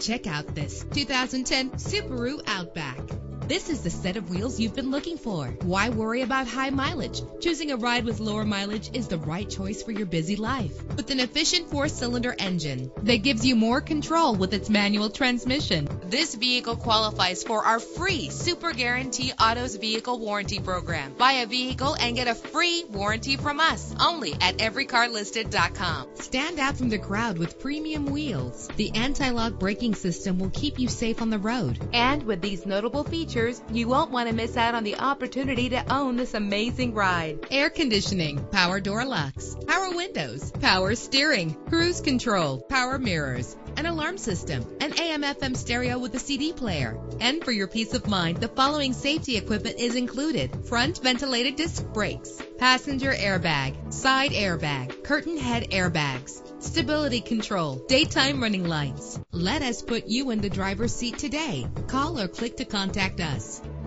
Check out this 2010 Subaru Outback. This is the set of wheels you've been looking for. Why worry about high mileage? Choosing a ride with lower mileage is the right choice for your busy life. With an efficient 4-cylinder engine that gives you more control with its manual transmission, this vehicle qualifies for our free Super Guarantee Autos Vehicle Warranty Program. Buy a vehicle and get a free warranty from us only at everycarlisted.com. Stand out from the crowd with premium wheels. The anti-lock braking system will keep you safe on the road. And with these notable features, you won't want to miss out on the opportunity to own this amazing ride. Air conditioning, power door locks, power windows, power steering, cruise control, power mirrors, an alarm system, an AM/FM stereo with a CD player. And for your peace of mind, the following safety equipment is included: front ventilated disc brakes, passenger airbag, side airbag, curtain head airbags, stability control, daytime running lights. Let us put you in the driver's seat today. Call or click to contact us.